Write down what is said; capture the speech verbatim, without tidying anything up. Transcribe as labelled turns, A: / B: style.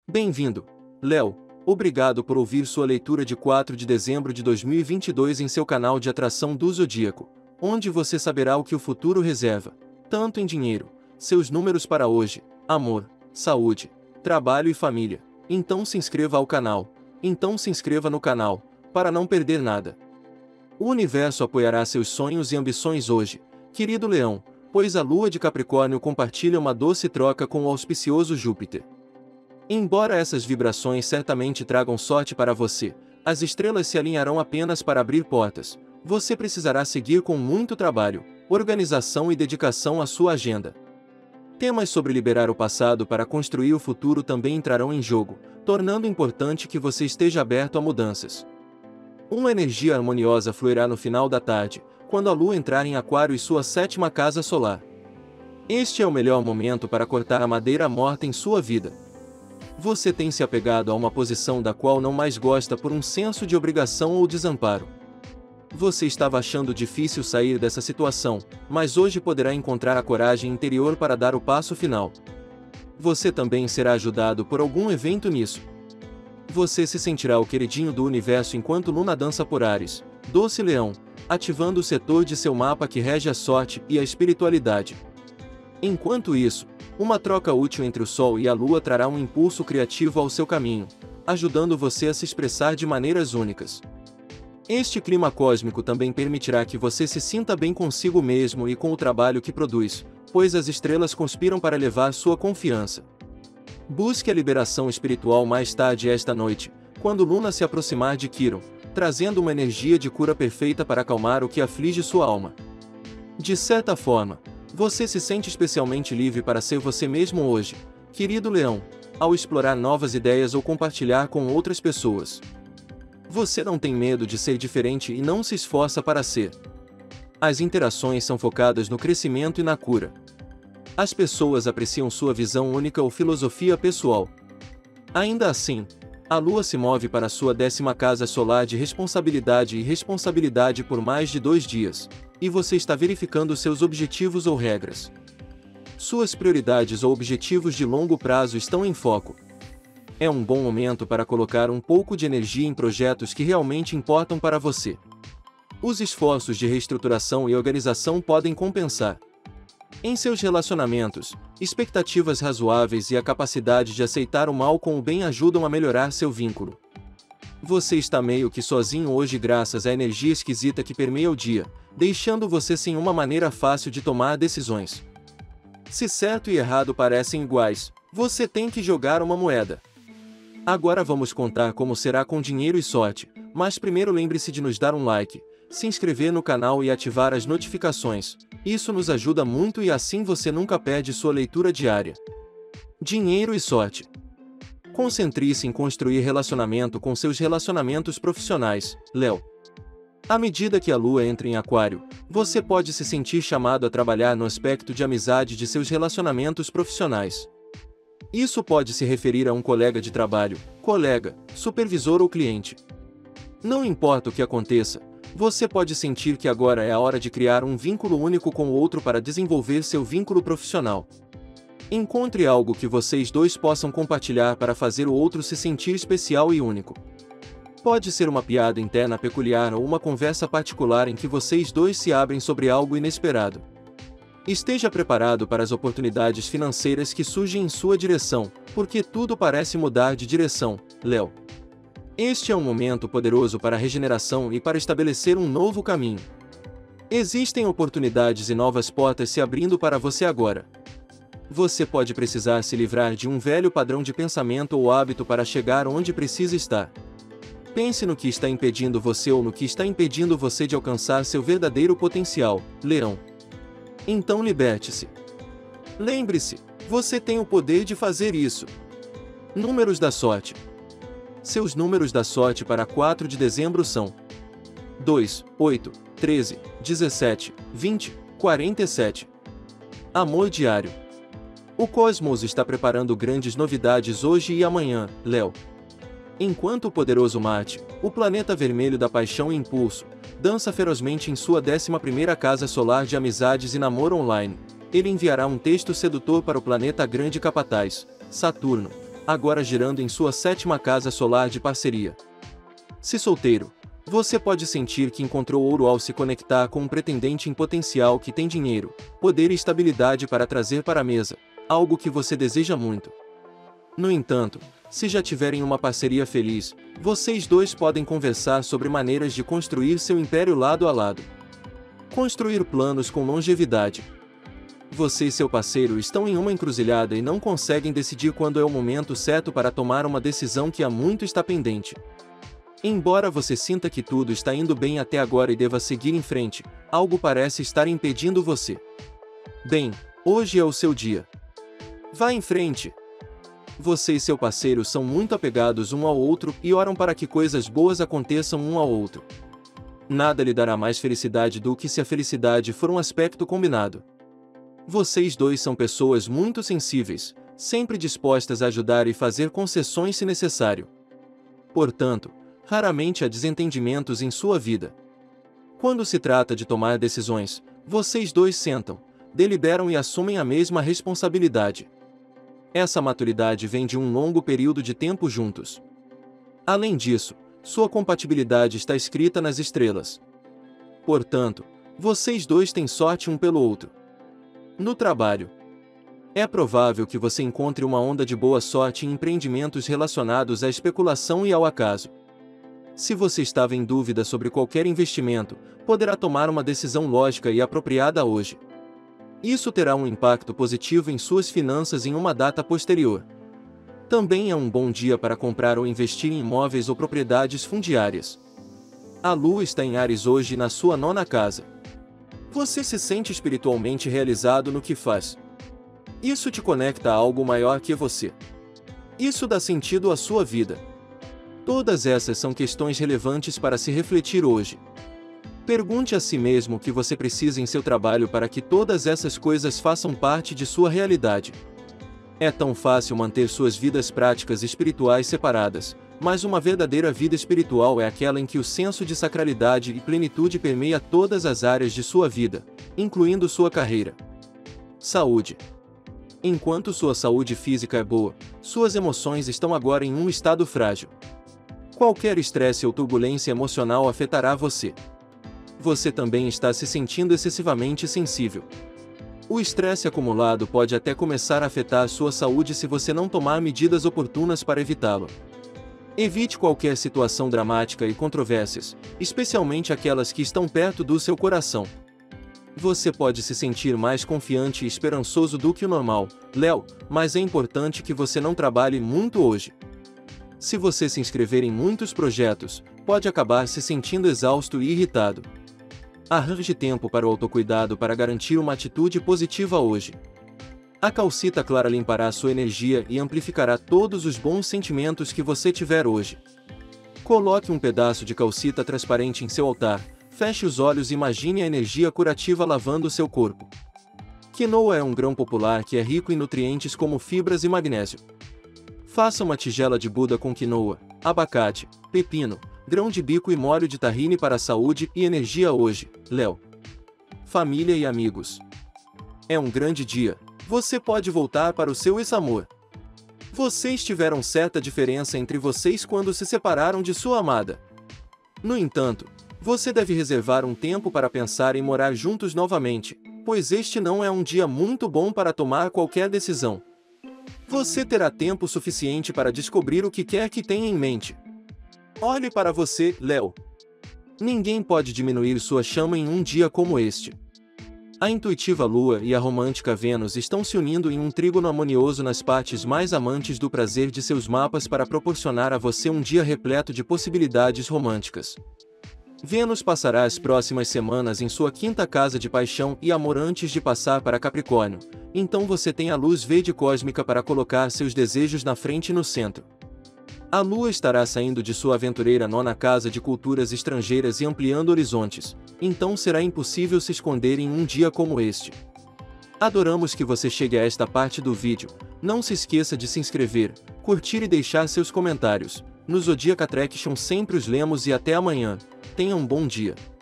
A: Bem-vindo, Léo. Obrigado por ouvir sua leitura de quatro de dezembro de dois mil e vinte e dois em seu canal de atração do Zodíaco, onde você saberá o que o futuro reserva, tanto em dinheiro, seus números para hoje, amor, saúde, trabalho e família. Então se inscreva ao canal. Então se inscreva no canal, para não perder nada. O universo apoiará seus sonhos e ambições hoje, querido Leão, pois a lua de Capricórnio compartilha uma doce troca com o auspicioso Júpiter. Embora essas vibrações certamente tragam sorte para você, as estrelas se alinharão apenas para abrir portas. Você precisará seguir com muito trabalho, organização e dedicação à sua agenda. Temas sobre liberar o passado para construir o futuro também entrarão em jogo, tornando importante que você esteja aberto a mudanças. Uma energia harmoniosa fluirá no final da tarde, quando a Lua entrar em Aquário e sua sétima casa solar. Este é o melhor momento para cortar a madeira morta em sua vida. Você tem se apegado a uma posição da qual não mais gosta por um senso de obrigação ou desamparo. Você estava achando difícil sair dessa situação, mas hoje poderá encontrar a coragem interior para dar o passo final. Você também será ajudado por algum evento nisso. Você se sentirá o queridinho do universo enquanto Luna dança por Áries, doce leão, ativando o setor de seu mapa que rege a sorte e a espiritualidade. Enquanto isso, uma troca útil entre o Sol e a Lua trará um impulso criativo ao seu caminho, ajudando você a se expressar de maneiras únicas. Este clima cósmico também permitirá que você se sinta bem consigo mesmo e com o trabalho que produz, pois as estrelas conspiram para elevar sua confiança. Busque a liberação espiritual mais tarde esta noite, quando Luna se aproximar de Quiron, trazendo uma energia de cura perfeita para acalmar o que aflige sua alma. De certa forma, você se sente especialmente livre para ser você mesmo hoje, querido Leão, ao explorar novas ideias ou compartilhar com outras pessoas. Você não tem medo de ser diferente e não se esforça para ser. As interações são focadas no crescimento e na cura. As pessoas apreciam sua visão única ou filosofia pessoal. Ainda assim, a Lua se move para sua décima casa solar de responsabilidade e responsabilidade por mais de dois dias, e você está verificando seus objetivos ou regras. Suas prioridades ou objetivos de longo prazo estão em foco. É um bom momento para colocar um pouco de energia em projetos que realmente importam para você. Os esforços de reestruturação e organização podem compensar. Em seus relacionamentos, expectativas razoáveis e a capacidade de aceitar o mal com o bem ajudam a melhorar seu vínculo. Você está meio que sozinho hoje graças à energia esquisita que permeia o dia, deixando você sem uma maneira fácil de tomar decisões. Se certo e errado parecem iguais, você tem que jogar uma moeda. Agora vamos contar como será com dinheiro e sorte, mas primeiro lembre-se de nos dar um like, se inscrever no canal e ativar as notificações. Isso nos ajuda muito e assim você nunca perde sua leitura diária. Dinheiro e sorte. Concentre-se em construir relacionamento com seus relacionamentos profissionais, Léo. À medida que a Lua entra em Aquário, você pode se sentir chamado a trabalhar no aspecto de amizade de seus relacionamentos profissionais. Isso pode se referir a um colega de trabalho, colega, supervisor ou cliente. Não importa o que aconteça, você pode sentir que agora é a hora de criar um vínculo único com o outro para desenvolver seu vínculo profissional. Encontre algo que vocês dois possam compartilhar para fazer o outro se sentir especial e único. Pode ser uma piada interna peculiar ou uma conversa particular em que vocês dois se abrem sobre algo inesperado. Esteja preparado para as oportunidades financeiras que surgem em sua direção, porque tudo parece mudar de direção, Léo. Este é um momento poderoso para a regeneração e para estabelecer um novo caminho. Existem oportunidades e novas portas se abrindo para você agora. Você pode precisar se livrar de um velho padrão de pensamento ou hábito para chegar onde precisa estar. Pense no que está impedindo você ou no que está impedindo você de alcançar seu verdadeiro potencial, Leão. Então liberte-se. Lembre-se, você tem o poder de fazer isso. Números da sorte. Seus números da sorte para quatro de dezembro são dois, oito, treze, dezessete, vinte, quarenta e sete. Amor diário. O cosmos está preparando grandes novidades hoje e amanhã, Léo. Enquanto o poderoso Marte, o planeta vermelho da paixão e impulso, dança ferozmente em sua décima primeira casa solar de amizades e namoro online, ele enviará um texto sedutor para o planeta grande capataz, Saturno, agora girando em sua sétima casa solar de parceria. Se solteiro, você pode sentir que encontrou ouro ao se conectar com um pretendente em potencial que tem dinheiro, poder e estabilidade para trazer para a mesa, algo que você deseja muito. No entanto, se já tiverem uma parceria feliz, vocês dois podem conversar sobre maneiras de construir seu império lado a lado. Construir planos com longevidade. Você e seu parceiro estão em uma encruzilhada e não conseguem decidir quando é o momento certo para tomar uma decisão que há muito está pendente. Embora você sinta que tudo está indo bem até agora e deva seguir em frente, algo parece estar impedindo você. Bem, hoje é o seu dia. Vá em frente! Você e seu parceiro são muito apegados um ao outro e oram para que coisas boas aconteçam um ao outro. Nada lhe dará mais felicidade do que se a felicidade for um aspecto combinado. Vocês dois são pessoas muito sensíveis, sempre dispostas a ajudar e fazer concessões se necessário. Portanto, raramente há desentendimentos em sua vida. Quando se trata de tomar decisões, vocês dois sentam, deliberam e assumem a mesma responsabilidade. Essa maturidade vem de um longo período de tempo juntos. Além disso, sua compatibilidade está escrita nas estrelas. Portanto, vocês dois têm sorte um pelo outro. No trabalho, é provável que você encontre uma onda de boa sorte em empreendimentos relacionados à especulação e ao acaso. Se você estava em dúvida sobre qualquer investimento, poderá tomar uma decisão lógica e apropriada hoje. Isso terá um impacto positivo em suas finanças em uma data posterior. Também é um bom dia para comprar ou investir em imóveis ou propriedades fundiárias. A Lua está em Áries hoje na sua nona casa. Você se sente espiritualmente realizado no que faz. Isso te conecta a algo maior que você. Isso dá sentido à sua vida. Todas essas são questões relevantes para se refletir hoje. Pergunte a si mesmo o que você precisa em seu trabalho para que todas essas coisas façam parte de sua realidade. É tão fácil manter suas vidas práticas espirituais separadas, mas uma verdadeira vida espiritual é aquela em que o senso de sacralidade e plenitude permeia todas as áreas de sua vida, incluindo sua carreira. Saúde. Enquanto sua saúde física é boa, suas emoções estão agora em um estado frágil. Qualquer estresse ou turbulência emocional afetará você. Você também está se sentindo excessivamente sensível. O estresse acumulado pode até começar a afetar sua saúde se você não tomar medidas oportunas para evitá-lo. Evite qualquer situação dramática e controvérsias, especialmente aquelas que estão perto do seu coração. Você pode se sentir mais confiante e esperançoso do que o normal, Léo, mas é importante que você não trabalhe muito hoje. Se você se inscrever em muitos projetos, pode acabar se sentindo exausto e irritado. Arranje tempo para o autocuidado para garantir uma atitude positiva hoje. A calcita clara limpará sua energia e amplificará todos os bons sentimentos que você tiver hoje. Coloque um pedaço de calcita transparente em seu altar, feche os olhos e imagine a energia curativa lavando seu corpo. Quinoa é um grão popular que é rico em nutrientes como fibras e magnésio. Faça uma tigela de Buda com quinoa, abacate, pepino, grão de bico e molho de tahine para a saúde e energia hoje, Léo. Família e amigos. É um grande dia. Você pode voltar para o seu ex-amor. Vocês tiveram certa diferença entre vocês quando se separaram de sua amada. No entanto, você deve reservar um tempo para pensar em morar juntos novamente, pois este não é um dia muito bom para tomar qualquer decisão. Você terá tempo suficiente para descobrir o que quer que tenha em mente. Olhe para você, Léo. Ninguém pode diminuir sua chama em um dia como este. A intuitiva Lua e a romântica Vênus estão se unindo em um trígono harmonioso nas partes mais amantes do prazer de seus mapas para proporcionar a você um dia repleto de possibilidades românticas. Vênus passará as próximas semanas em sua quinta casa de paixão e amor antes de passar para Capricórnio, então você tem a luz verde cósmica para colocar seus desejos na frente e no centro. A Lua estará saindo de sua aventureira nona casa de culturas estrangeiras e ampliando horizontes, então será impossível se esconder em um dia como este. Adoramos que você chegue a esta parte do vídeo. Não se esqueça de se inscrever, curtir e deixar seus comentários. No Zodiac Attraction sempre os lemos e até amanhã. Tenha um bom dia.